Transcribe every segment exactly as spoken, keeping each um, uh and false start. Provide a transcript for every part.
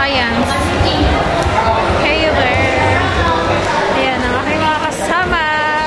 appliance. Hey there! Ayan ang aking mga kasama!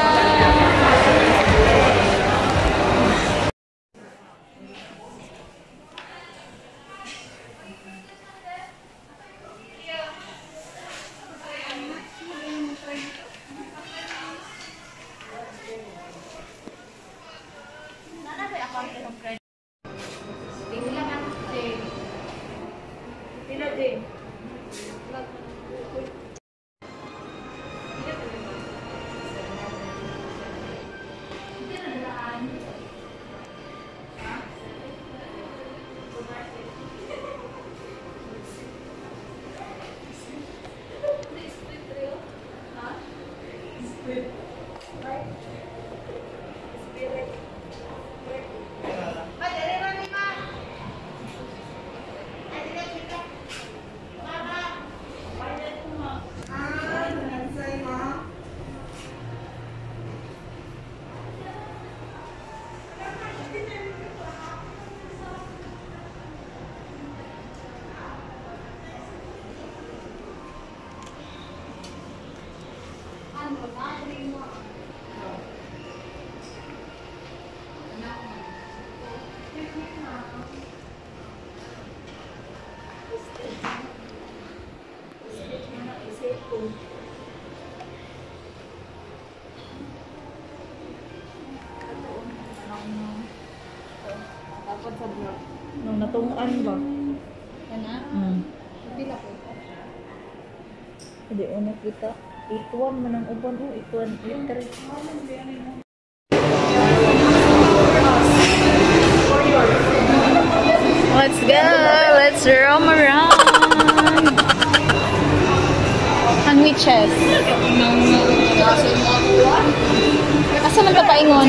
Nung natungan ba? Ano? Hmm. Pila ko ito? Hindi, una kita. Ituan man ang uban. Oh, ituan. Ituan. Let's go! Let's roam around! Sandwiches. Asa man ka paingon?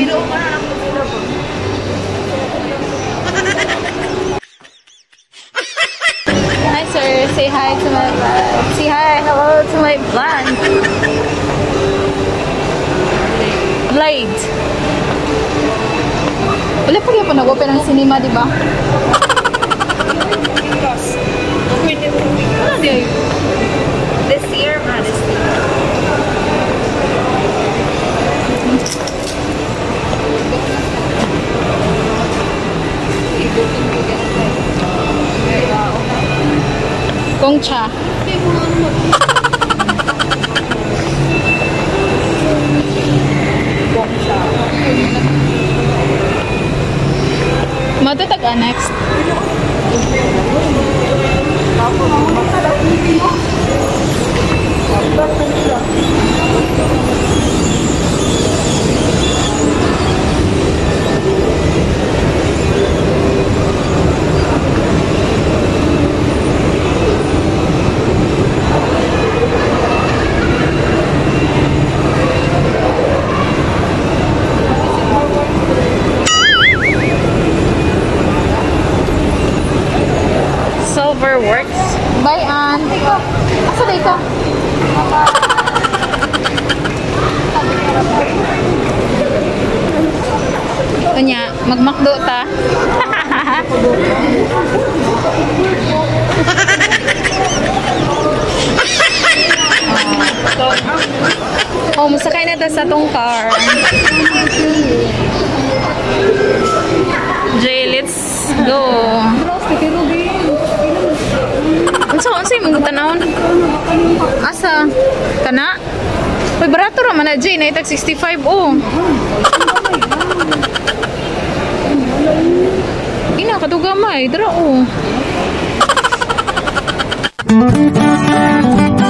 Hi sir, say hi to my vlog. Say hi, hello to my vlog. Blade. Wala pa rin po nag-open ng cinema, di ba? Ano di ay? This year, man, this year. Gongcha. Gongcha. Matutag next. Silverworks. Bye, Ann. Asa day ka? Kanya, magmakdo ta. Oh, masakay na ta sa tong car. Jay, let's go. Unsa unsa imong tanawon? Asa? Kana? Hoy barato ra man na Jay, na itag sixty-five oh. Ina kadugamay, dra oh.